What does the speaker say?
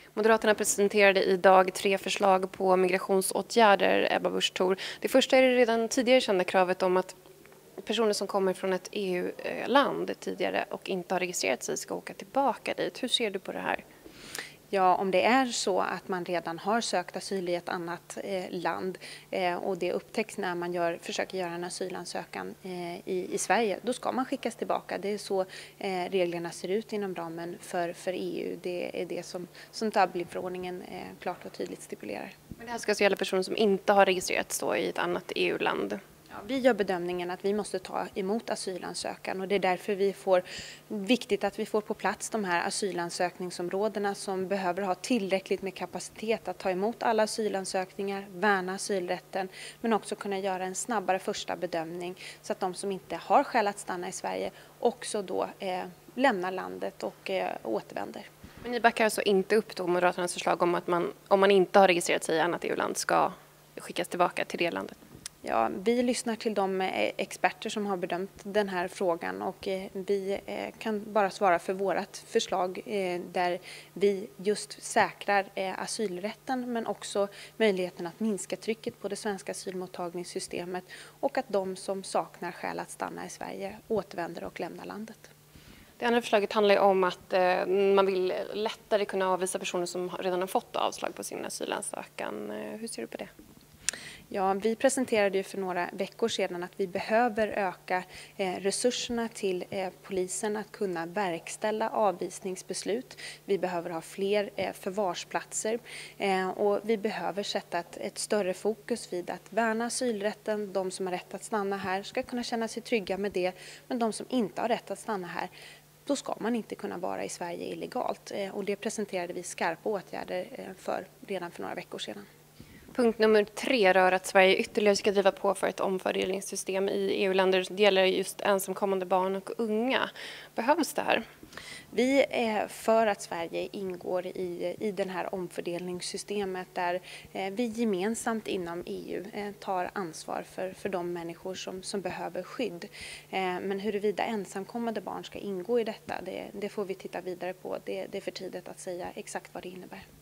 Moderaterna presenterade idag 3 förslag på migrationsåtgärder, Ebba Busch Thor. Det första är det redan tidigare kända kravet om att personer som kommer från ett EU-land tidigare och inte har registrerat sig ska åka tillbaka dit. Hur ser du på det här? Ja, om det är så att man redan har sökt asyl i ett annat land och det upptäcks när man försöker göra en asylansökan i Sverige, då ska man skickas tillbaka. Det är så reglerna ser ut inom ramen för EU. Det är det som Dublinförordningen klart och tydligt stipulerar. Men det här ska alltså gälla personer som inte har registrerats i ett annat EU-land? Ja, vi gör bedömningen att vi måste ta emot asylansökan och det är därför viktigt att vi får på plats de här asylansökningsområdena som behöver ha tillräckligt med kapacitet att ta emot alla asylansökningar, värna asylrätten men också kunna göra en snabbare första bedömning så att de som inte har skäl att stanna i Sverige också då lämnar landet och återvänder. Men ni backar alltså inte upp då Moderaternas förslag om att man, om man inte har registrerat sig i annat EU-land, ska skickas tillbaka till det landet? Ja, vi lyssnar till de experter som har bedömt den här frågan och vi kan bara svara för vårt förslag där vi just säkrar asylrätten men också möjligheten att minska trycket på det svenska asylmottagningssystemet och att de som saknar skäl att stanna i Sverige återvänder och lämnar landet. Det andra förslaget handlar om att man vill lättare kunna avvisa personer som redan har fått avslag på sin asylansökan. Hur ser du på det? Ja, vi presenterade ju för några veckor sedan att vi behöver öka resurserna till polisen att kunna verkställa avvisningsbeslut. Vi behöver ha fler förvarsplatser och vi behöver sätta ett större fokus vid att värna asylrätten. De som har rätt att stanna här ska kunna känna sig trygga med det, men de som inte har rätt att stanna här, då ska man inte kunna vara i Sverige illegalt. Och det presenterade vi skarpa åtgärder redan för några veckor sedan. Punkt nummer 3 rör att Sverige ytterligare ska driva på för ett omfördelningssystem i EU-länder. Det gäller just ensamkommande barn och unga. Behövs det här? Vi är för att Sverige ingår i det här omfördelningssystemet där vi gemensamt inom EU tar ansvar för de människor som behöver skydd. Men huruvida ensamkommande barn ska ingå i detta, det får vi titta vidare på. Det är för tidigt att säga exakt vad det innebär.